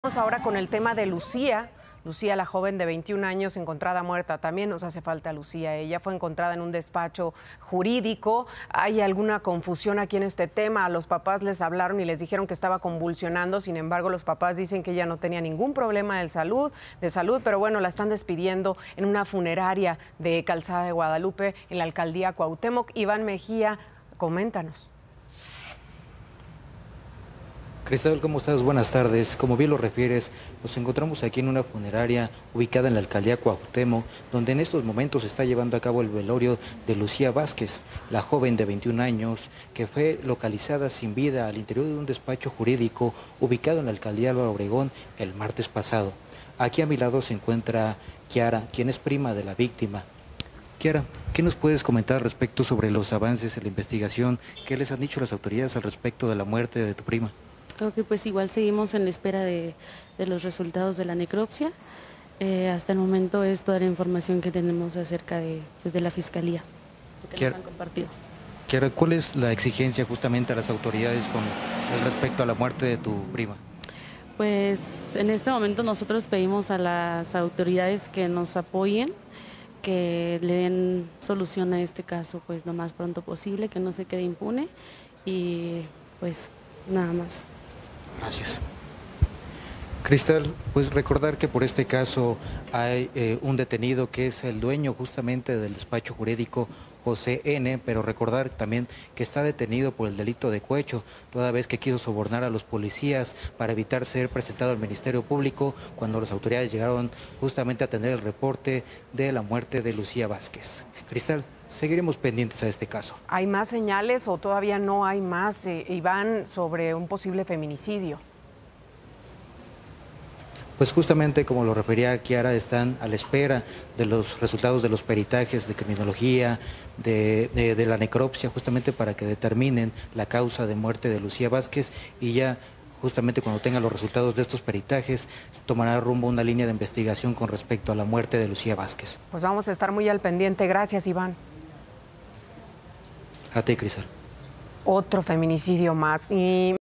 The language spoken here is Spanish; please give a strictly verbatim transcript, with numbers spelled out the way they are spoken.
Vamos ahora con el tema de Lucía. Lucía, la joven de veintiún años encontrada muerta. También nos hace falta Lucía. Ella fue encontrada en un despacho jurídico. ¿Hay alguna confusión aquí en este tema? A los papás les hablaron y les dijeron que estaba convulsionando. Sin embargo, los papás dicen que ella no tenía ningún problema de salud, de salud, pero bueno, la están despidiendo en una funeraria de Calzada de Guadalupe, en la alcaldía Cuauhtémoc. Iván Mejía, coméntanos. Cristóbal, ¿cómo estás? Buenas tardes. Como bien lo refieres, nos encontramos aquí en una funeraria ubicada en la alcaldía Cuauhtémoc, donde en estos momentos se está llevando a cabo el velorio de Lucía Vázquez, la joven de veintiún años que fue localizada sin vida al interior de un despacho jurídico ubicado en la alcaldía Álvaro Obregón el martes pasado. Aquí a mi lado se encuentra Kiara, quien es prima de la víctima. Kiara, ¿qué nos puedes comentar respecto sobre los avances en la investigación? ¿Qué les han dicho las autoridades al respecto de la muerte de tu prima? Creo que pues igual seguimos en espera de, de los resultados de la necropsia. Eh, hasta el momento es toda la información que tenemos acerca de, pues, de la Fiscalía, que nos han compartido. Kiara, ¿cuál es la exigencia justamente a las autoridades con respecto a la muerte de tu prima? Pues en este momento nosotros pedimos a las autoridades que nos apoyen, que le den solución a este caso pues lo más pronto posible, que no se quede impune y pues nada más. Gracias. Cristal, pues recordar que por este caso hay eh, un detenido que es el dueño justamente del despacho jurídico José N., pero recordar también que está detenido por el delito de cohecho, toda vez que quiso sobornar a los policías para evitar ser presentado al Ministerio Público cuando las autoridades llegaron justamente a tener el reporte de la muerte de Lucía Vázquez. Cristal, seguiremos pendientes a este caso. ¿Hay más señales o todavía no hay más, eh, Iván, sobre un posible feminicidio? Pues justamente como lo refería Kiara, están a la espera de los resultados de los peritajes de criminología, de, de, de la necropsia, justamente para que determinen la causa de muerte de Lucía Vázquez y ya justamente cuando tengan los resultados de estos peritajes tomará rumbo una línea de investigación con respecto a la muerte de Lucía Vázquez. Pues vamos a estar muy al pendiente. Gracias, Iván. A ti, Cristal. Otro feminicidio más. Y